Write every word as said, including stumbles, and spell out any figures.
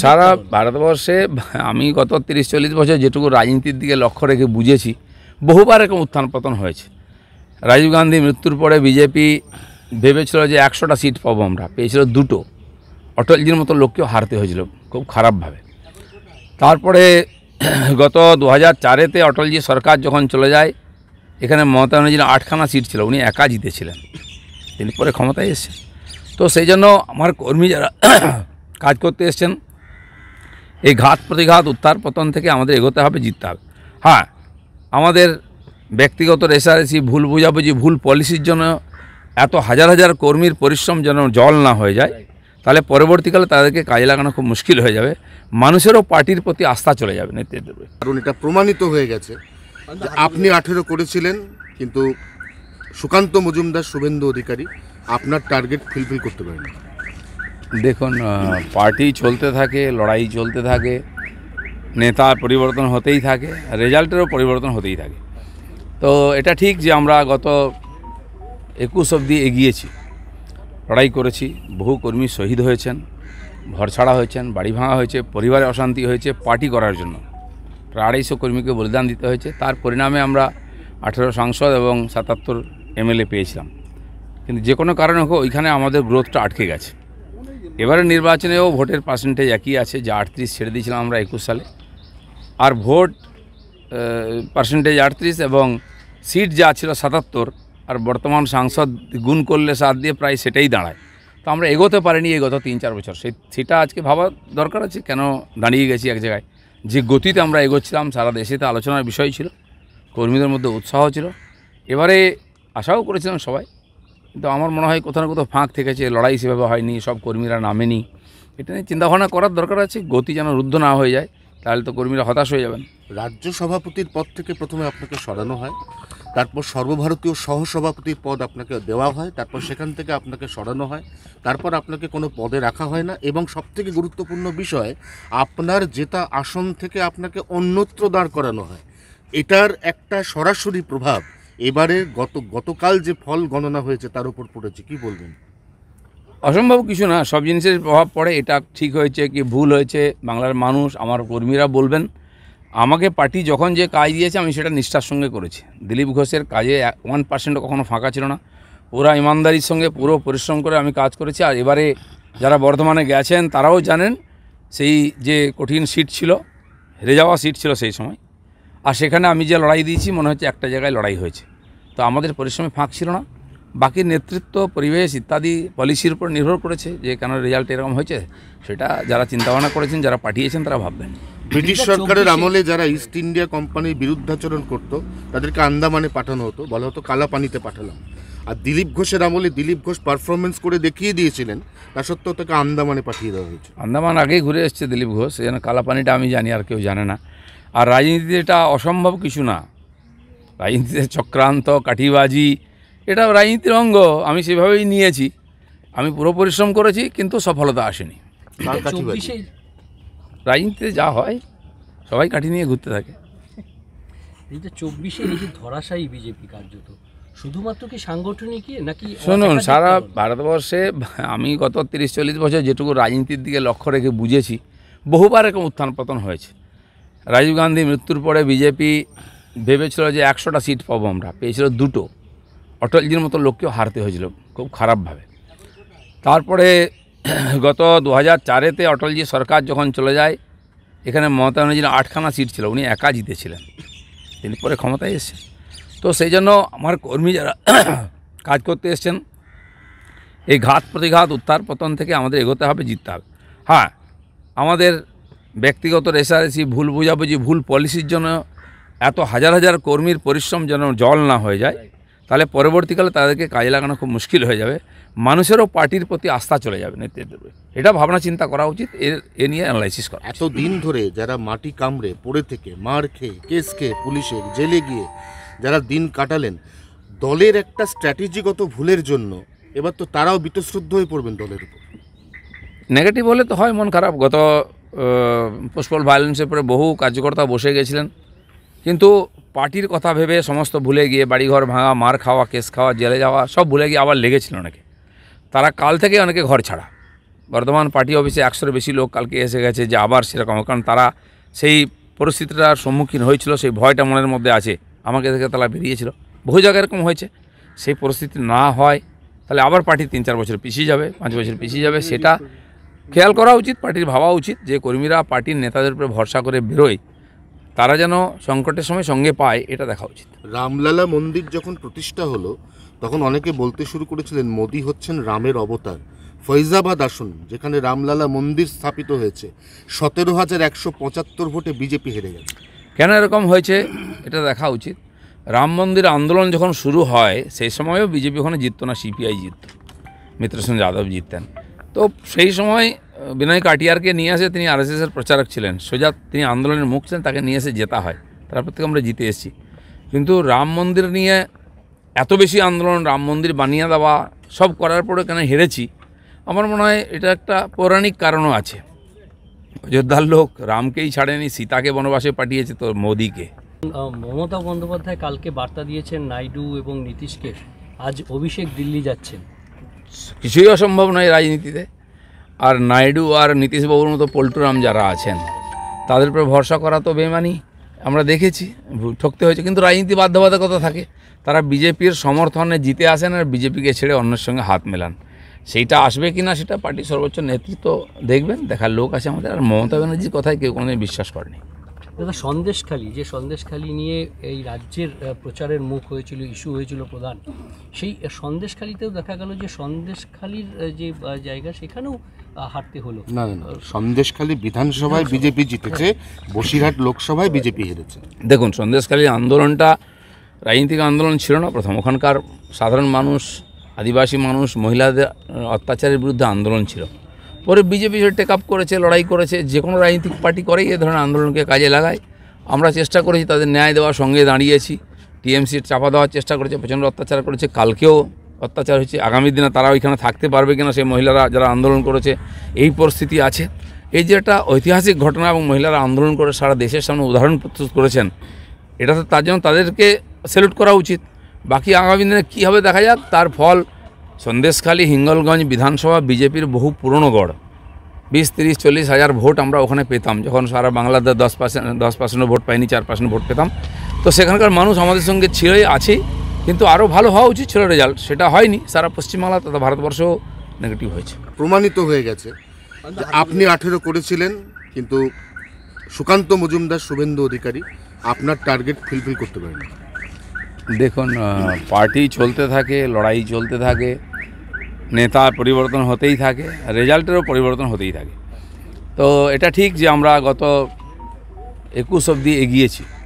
সারা ভারতবর্ষে আমি গত তিরিশ চল্লিশ বছর যেটুকু রাজনীতির দিকে লক্ষ্য রেখে বুঝেছি, বহুবার এরকম উত্থান পতন হয়েছে। রাজীব গান্ধী মৃত্যুর পরে বিজেপি ভেবেছিল যে একশোটা সিট পাবো, আমরা পেয়েছিল দুটো। অটলজির মতো লোককেও হারতে হয়েছিল খুব খারাপভাবে। তারপরে গত দু হাজার চারেতে অটলজি সরকার যখন চলে যায়, এখানে মমতা ব্যানার্জির আটখানা সিট ছিল, উনি একা জিতেছিলেন, তিনি পরে ক্ষমতায় এসেছেন। তো সেই জন্য আমার কর্মী যারা কাজ করতে এসছেন, এই ঘাত প্রতিঘাত উত্থান পতন থেকে আমাদের এগোতে হবে, জিততে হবে। হ্যাঁ, আমাদের ব্যক্তিগত রেষারেষি, ভুল বোঝাবুঝি, ভুল পলিসির জন্য এত হাজার হাজার কর্মীর পরিশ্রম যেন জল না হয়ে যায়, তাহলে পরবর্তীকালে তাদেরকে কাজে লাগানো খুব মুশকিল হয়ে যাবে। মানুষেরও পার্টির প্রতি আস্থা চলে যাবে নেতৃত্বের। কারণ এটা প্রমাণিত হয়ে গেছে যে আপনি আঠেরো করেছিলেন, কিন্তু সুকান্ত মজুমদার, শুভেন্দু অধিকারী আপনার টার্গেট ফুলফিল করতে পারেন। দেখুন, পার্টি চলতে থাকে, লড়াই চলতে থাকে, নেতা পরিবর্তন হতেই থাকে, রেজাল্টেরও পরিবর্তন হতেই থাকে। তো এটা ঠিক যে আমরা গত একুশ অবধি এগিয়েছি, লড়াই করেছি, বহু কর্মী শহীদ হয়েছেন, ঘরছাড়া হয়েছেন, বাড়ি ভাঙা হয়েছে, পরিবারে অশান্তি হয়েছে পার্টি করার জন্য। প্রায় আড়াইশো কর্মীকে বলিদান দিতে হয়েছে। তার পরিণামে আমরা আঠেরো সাংসদ এবং সাতাত্তর এমএলএ পেয়েছিলাম। কিন্তু যে কোনো কারণে হোক ওইখানে আমাদের গ্রোথটা আটকে গেছে। এবারে নির্বাচনেও ভোটের পার্সেন্টেজ একই আছে, যে আটত্রিশ ছেড়ে দিয়েছিলাম আমরা একুশ সালে, আর ভোট পার্সেন্টেজ আটত্রিশ এবং সিট যা ছিল সাতাত্তর, আর বর্তমান সাংসদ গুণ করলে সাত দিয়ে প্রায় সেটাই দাঁড়ায়। তো আমরা এগোতে পারিনি এই গত তিন চার বছর। সেই সেটা আজকে ভাবা দরকার আছে, কেন দাঁড়িয়ে গেছি এক জায়গায়। যে গতিতে আমরা এগোচ্ছিলাম, সারা দেশেতে আলোচনার বিষয় ছিল, কর্মীদের মধ্যে উৎসাহ ছিল, এবারে আশাও করেছিলাম সবাই। কিন্তু আমার মনে হয় কোথাও না কোথাও ফাঁক থেকেছে, লড়াই সেভাবে হয়নি, সব কর্মীরা নামেনি। এটা নিয়ে চিন্তাভাবনা করার দরকার আছে, গতি যেন রুদ্ধ না হয়ে যায়, তাহলে তো কর্মীরা হতাশ হয়ে যাবেন। রাজ্য সভাপতির পদ থেকে প্রথমে আপনাকে সরানো হয়, তারপর সর্বভারতীয় সহসভাপতির পদ আপনাকে দেওয়া হয়, তারপর সেখান থেকে আপনাকে সরানো হয়, তারপর আপনাকে কোনো পদে রাখা হয় না, এবং সবথেকে গুরুত্বপূর্ণ বিষয়, আপনার জেতা আসন থেকে আপনাকে অন্যত্র দাঁড় করানো হয়। এটার একটা সরাসরি প্রভাব এবারে গত গতকাল যে ফল গণনা হয়েছে তার উপর পড়েছে, কি বলবেন? অসম্ভব কিছু না, সব জিনিসের প্রভাব পড়ে। এটা ঠিক হয়েছে কি ভুল হয়েছে বাংলার মানুষ, আমার কর্মীরা বলবেন। আমাকে পার্টি যখন যে কাজ দিয়েছে আমি সেটা নিষ্ঠার সঙ্গে করেছি। দিলীপ ঘোষের কাজে ওয়ান পার্সেন্টও কখনো ফাঁকা ছিল না, পুরো ইমানদারির সঙ্গে পুরো পরিশ্রম করে আমি কাজ করেছি। আর এবারে যারা বর্ধমানে গেছেন তারাও জানেন, সেই যে কঠিন সিট ছিল, হেরে যাওয়া সিট ছিল সেই সময়, আর সেখানে আমি যে লড়াই দিয়েছি মনে হচ্ছে একটা জায়গায় লড়াই হয়েছে। তো আমাদের পরিশ্রমে ফাঁক ছিল না। বাকি নেতৃত্ব, পরিবেশ ইত্যাদি পলিসির উপর নির্ভর করেছে যে কেন রেজাল্ট এরকম হয়েছে, সেটা যারা চিন্তাভাবনা করেছেন, যারা পাঠিয়েছেন তারা ভাববেন। ব্রিটিশ সরকারের আমলে যারা ইস্ট ইন্ডিয়া কোম্পানির বিরুদ্ধাচরণ করত তাদেরকে আন্দামানে পাঠানো হতো, বলা হতো কালা পানিতে পাঠালাম। আর দিলীপ ঘোষের আমলে দিলীপ ঘোষ পারফরমেন্স করে দেখিয়ে দিয়েছিলেন, তা সত্ত্বেও তাকে আন্দামানে পাঠিয়ে দেওয়া হয়েছে। আন্দামান আগেই ঘুরে এসছে দিলীপ ঘোষ, যেন কালা পানিটা আমি জানি, আর কেউ জানে না। আর রাজনীতিতে এটা অসম্ভব কিছু না, রাজনীতিতে চক্রান্ত, কাঠিবাজি, এটা রাজনীতির অঙ্গ। আমি সেভাবেই নিয়েছি, আমি পুরো পরিশ্রম করেছি, কিন্তু সফলতা আসেনি। রাজনীতিতে যা হয় সবাই কাঠি নিয়ে ঘুরতে থাকে। চব্বিশে এই যে ধরাশায়ী বিজেপি কার্যত শুধুমাত্র কি সাংগঠনিক নাকি? শুনুন, সারা ভারতবর্ষে আমি গত তিরিশ চল্লিশ বছর যেটুকু রাজনীতির দিকে লক্ষ্য রেখে বুঝেছি, বহুবার এরকম উত্থান পতন হয়েছে। রাজীব গান্ধী মৃত্যুর পরে বিজেপি ভেবেছিল যে একশোটা সিট পাবো, আমরা পেয়েছিল দুটো। অটলজির মতো লোককেও হারতে হয়েছিল খুব খারাপভাবে। তারপরে গত দু হাজার চারেতে অটলজি সরকার যখন চলে যায়, এখানে মমতা ব্যানার্জির আটখানা সিট ছিল, উনি একা জিতেছিলেন, তিনি পরে ক্ষমতায় এসেছেন। তো সেই জন্য আমার কর্মী যারা কাজ করতে এসছেন, এই ঘাত প্রতিঘাত উত্থান পতন থেকে আমাদের এগোতে হবে, জিততে হবে। হ্যাঁ, আমাদের ব্যক্তিগত রেষারেষি, ভুল বোঝাবুঝি, ভুল পলিসির জন্য এত হাজার হাজার কর্মীর পরিশ্রম যেন জল না হয়ে যায়, তাহলে পরবর্তীকালে তাদেরকে কাজে লাগানো খুব মুশকিল হয়ে যাবে। মানুষেরও পার্টির প্রতি আস্থা চলে যাবে নেতৃত্বের। এটা ভাবনা চিন্তা করা উচিত, এর এ নিয়ে অ্যানালাইসিস করা। এত দিন ধরে যারা মাটি কামড়ে পড়ে থেকে, মার খেয়ে, কেস খেয়ে, পুলিশের জেলে গিয়ে যারা দিন কাটালেন, দলের একটা স্ট্র্যাটেজিগত ভুলের জন্য এবার তো তারাও বীতশ্রদ্ধ হয়ে পড়বেন দলের উপর। নেগেটিভ হলে তো হয় মন খারাপ। গত পুষ্পল ভায়োলেন্সের পরে বহু কার্যকর্তা বসে গেছিলেন, কিন্তু পার্টির কথা ভেবে সমস্ত ভুলে গিয়ে বাড়িঘর ভাঙা, মার খাওয়া, কেস খাওয়া, জেলে যাওয়া সব ভুলে গিয়ে আবার লেগেছিল অনেকে। তারা কাল থেকে অনেকে ঘর ছাড়া, বর্ধমান পার্টি অফিসে একশোর বেশি লোক কালকে এসে গেছে যে আবার সেরকম, কারণ তারা সেই পরিস্থিতিটার সম্মুখীন হয়েছিল, সেই ভয়টা মনের মধ্যে আছে, আমাকে দেখে তারা বেরিয়েছিল। বহু জায়গায় এরকম হয়েছে, সেই পরিস্থিতি না হয় তাহলে আবার পার্টি তিন চার বছর পিছিয়ে যাবে, পাঁচ বছর পিছিয়ে যাবে। সেটা খেয়াল করা উচিত, পার্টির ভাবা উচিত যে কর্মীরা পার্টির নেতাদের উপরে ভরসা করে বেরোয়, তারা যেন সংকটের সময় সঙ্গে পায়, এটা দেখা উচিত। রামলালা মন্দির যখন প্রতিষ্ঠা হলো তখন অনেকে বলতে শুরু করেছিলেন মোদি হচ্ছেন রামের অবতার। ফৈজাবাদ আসুন যেখানে রামলালা মন্দির স্থাপিত হয়েছে, সতেরো হাজার একশো পঁচাত্তর ভোটে বিজেপি হেরে গেছে। কেন এরকম হয়েছে এটা দেখা উচিত। রাম মন্দির আন্দোলন যখন শুরু হয় সেই সময়ও বিজেপি ওখানে জিততো না, সিপিআই জিতত, মিত্রসেন যাদব জিততেন। তো সেই সময় বিনয় কাটিয়ারকে নিয়ে আসে, তিনি আরএসএসের প্রচারক ছিলেন, সোজা তিনি আন্দোলনের মুখ ছিলেন, তাকে নিয়ে এসে জেতা হয়, তারপর থেকে আমরা জিতে এসেছি। কিন্তু রাম মন্দির নিয়ে এত বেশি আন্দোলন, রাম মন্দির বানিয়ে দেওয়া সব করার পরে কেন হেরেছি, আমার মনে হয় এটা একটা পৌরাণিক কারণও আছে। অযোধ্যার লোক রামকেই ছাড়েনি, সীতাকে বনবাসে পাঠিয়েছে তো মোদিকে। মমতা বন্দ্যোপাধ্যায় কালকে বার্তা দিয়েছেন নাইডু এবং নীতিশকে, আজ অভিষেক দিল্লি যাচ্ছেন। কিছুই অসম্ভব নয় রাজনীতিতে। আর নাইডু আর নীতিশবাবুর মতো পল্টুরাম যারা আছেন তাদের উপরে ভরসা করা তো বেমানি, আমরা দেখেছি, ঠকতে হয়েছে। কিন্তু রাজনীতি বাধ্যবাধকতা থাকে, তারা বিজেপির সমর্থনে জিতে আসেন আর বিজেপিকে ছেড়ে অন্যের সঙ্গে হাত মেলান। সেইটা আসবে কি না সেটা পার্টির সর্বোচ্চ নেতৃত্ব দেখবেন, দেখার লোক আছে আমাদের। আর মমতা ব্যানার্জির কথায় কেউ কোনোদিন বিশ্বাস করেনি। দাদা, সন্দেশখালি, যে সন্দেশখালি নিয়ে এই রাজ্যের প্রচারের মুখ হয়েছিল, ইস্যু হয়েছিল প্রধান, সেই সন্দেশখালিতেও দেখা গেল যে সন্দেশখালির যে জায়গা সেখানেও হারতে হলো। না না, সন্দেশখালী বিধানসভায় বিজেপি জিতেছে, বসিরহাট লোকসভায় বিজেপি হেরেছে। দেখুন, সন্দেশখালীর আন্দোলনটা রাজনীতিক আন্দোলন ছিল না প্রথম, ওখানকার সাধারণ মানুষ, আদিবাসী মানুষ, মহিলাদের অত্যাচারের বিরুদ্ধে আন্দোলন ছিল। পরে বিজেপি সেটা টেক আপ করেছে, লড়াই করেছে। যে কোনো রাজনৈতিক পার্টি করেই এ ধরনের আন্দোলনকে কাজে লাগায়। আমরা চেষ্টা করেছি তাদের ন্যায় দেওয়ার, সঙ্গে দাঁড়িয়েছি। টিএমসির চাপা দেওয়ার চেষ্টা করেছে, প্রচণ্ড অত্যাচার করেছে, কালকেও অত্যাচার হয়েছে। আগামী দিনে তারা ওইখানে থাকতে পারবে কিনা, সেই মহিলারা যারা আন্দোলন করেছে, এই পরিস্থিতি আছে। এই যে একটা ঐতিহাসিক ঘটনা এবং মহিলারা আন্দোলন করে সারা দেশের সামনে উদাহরণ প্রস্তুত করেছেন, এটা তো তার জন্য তাদেরকে স্যালুট করা উচিত। বাকি আগামী দিনে কী হবে দেখা যাক। তার ফল সন্দেশখালী, হিঙ্গলগঞ্জ বিধানসভা বিজেপির বহু পুরনো গড়, বিশ তিরিশ চল্লিশ হাজার ভোট আমরা ওখানে পেতাম, যখন সারা বাংলাতে দশ পার্সেন্ট দশ পার্সেন্টও ভোট পাইনি, চার পার্সেন্ট ভোট পেতাম। তো সেখানকার মানুষ আমাদের সঙ্গে ছিলই, আছেই, কিন্তু আরও ভালো হওয়া উচিত ছিল রেজাল্ট, সেটা হয়নি। সারা পশ্চিমবাংলা তথা ভারতবর্ষও নেগেটিভ হয়েছে। প্রমাণিত হয়ে গেছে যে আপনি আঠেরো করেছিলেন, কিন্তু সুকান্ত মজুমদার, শুভেন্দু অধিকারী আপনার টার্গেট ফুলফিল করতে পারেনি। দেখুন, পার্টি চলতে থাকে, লড়াই চলতে থাকে, নেতা পরিবর্তন হতেই থাকে, রেজাল্টেরও পরিবর্তন হতেই থাকে। তো এটা ঠিক যে আমরা গত একুশ অবধি এগিয়েছি,